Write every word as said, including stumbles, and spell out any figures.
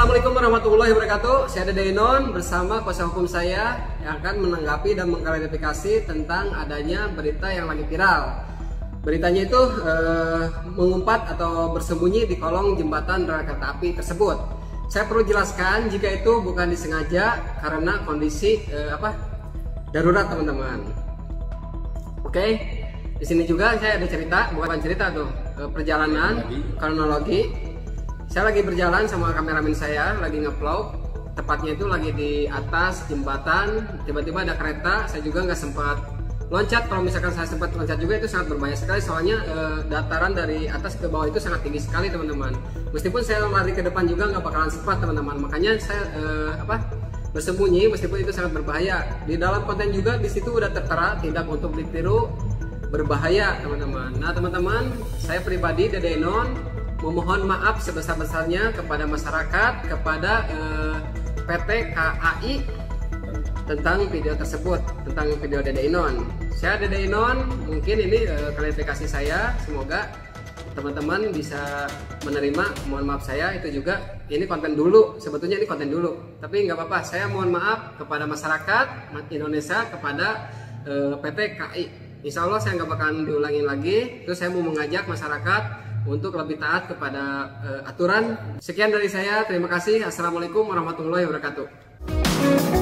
Assalamualaikum warahmatullahi wabarakatuh. Saya Dede Inon bersama kuasa hukum saya yang akan menanggapi dan mengklarifikasi tentang adanya berita yang lagi viral. Beritanya itu eh, mengumpat atau bersembunyi di kolong jembatan rel kereta api tersebut. Saya perlu jelaskan jika itu bukan disengaja karena kondisi eh, apa darurat, teman-teman. Oke, di sini juga saya ada cerita, bukan cerita tuh, eh, perjalanan kronologi. Saya lagi berjalan sama kameramen saya, lagi nge-vlog. Tepatnya itu lagi di atas jembatan. Tiba-tiba ada kereta. Saya juga nggak sempat loncat. Kalau misalkan saya sempat loncat juga itu sangat berbahaya sekali. Soalnya eh, dataran dari atas ke bawah itu sangat tinggi sekali, teman-teman. Meskipun saya lari ke depan juga nggak bakalan sempat, teman-teman. Makanya saya eh, apa bersembunyi meskipun itu sangat berbahaya. Di dalam konten juga di situ udah tertera tidak untuk ditiru, berbahaya, teman-teman. Nah, teman-teman, saya pribadi Dede Inon memohon maaf sebesar-besarnya kepada masyarakat, kepada eh, P T K A I tentang video tersebut, tentang video Dede Inon. Saya Dede Inon, mungkin ini eh, klarifikasi saya, semoga teman-teman bisa menerima. Mohon maaf saya, itu juga ini konten dulu, sebetulnya ini konten dulu, tapi nggak apa-apa. Saya mohon maaf kepada masyarakat Indonesia, kepada eh, P T K A I. Insya Allah saya nggak bakalan diulangin lagi. Terus saya mau mengajak masyarakat untuk lebih taat kepada uh, aturan. Sekian dari saya, terima kasih. Assalamualaikum warahmatullahi wabarakatuh.